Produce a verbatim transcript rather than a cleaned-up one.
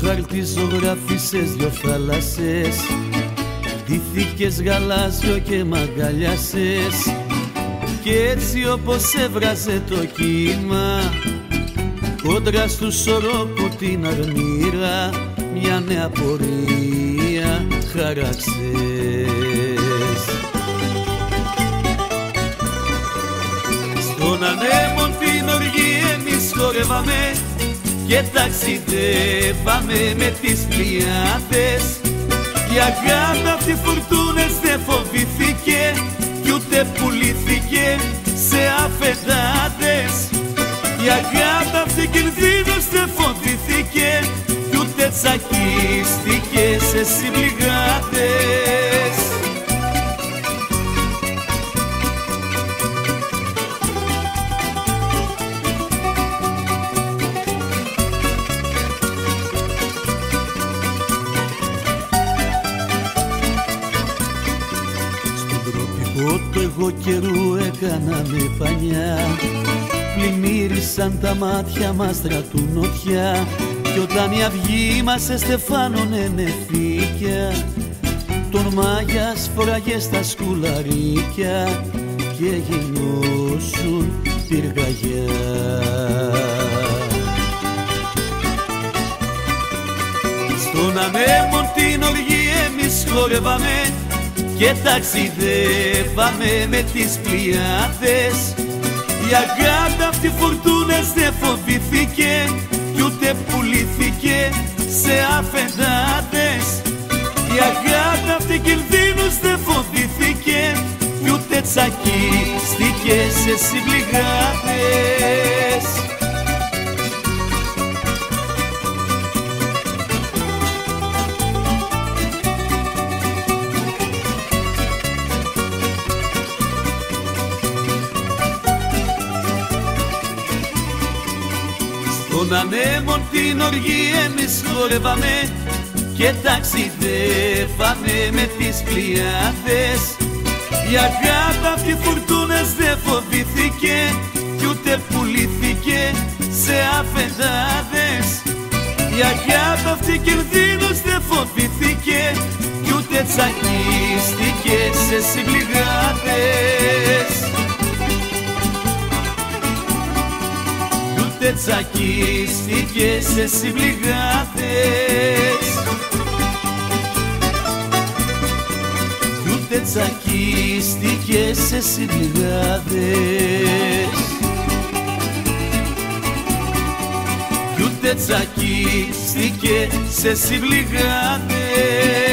χάρτη ζωγράφισες δυο θάλασσες, ντύθηκες γαλάζιο και μ' αγκαλιάσες, κι έτσι όπως έβραζε το κύμα κόντρα στου σωρόπου την αρμήρα, μια νέα πορεία χαράξες. Στον ανέμον την οργή εμείς χορεύαμε και ταξιδεύαμε με τις πλοιάδες. Η αγάπη αυτή φουρτούνες δεν φοβήθηκε κι ούτε πουλήθηκε σε αφεντάδες. Η αγάπη αυτή κινδύνους δεν φοβήθηκε κι ούτε τσακίστηκε σε συμπληγάδες. Το εγώ καιρού έκαναμε πανιά, πλημμύρισαν τα μάτια μας στρατού νοτιά, κι όταν η αυγή μας εστεφάνωνε με φύκια, τον μάγιας φοράγε στα σκουλαρίκια και γινώσουν πυργαγιά. Στον ανέμον την οργή εμείς χορεύαμε και ταξιδεύαμε με τις πλοιάδες. Η αγάπη αυτή φουρτούνες δεν φοβήθηκε κι ούτε πουλήθηκε σε αφεντάδες. Η αγάπη αυτή κινδύνους δεν φοβήθηκε κι ούτε τσακίστηκε σε συμπληγάδες. Στον ανέμον την οργή εμείς χορεύαμε και ταξιδεύαμε με τις πλοιάδες. Η αγάπη αυτή φουρτούνες δεν φοβήθηκε κι ούτε πουλήθηκε σε αφεντάδες. Η αγάπη αυτή κινδύνους δεν φοβήθηκε κι ούτε τσακίστηκε σε συμπληγάδες. Ούτε τσακίστηκε σε συμπληγάδες. Ούτε τσακίστηκε σε συμπληγάδες. Ούτε τσακίστηκε σε συμπληγάδες.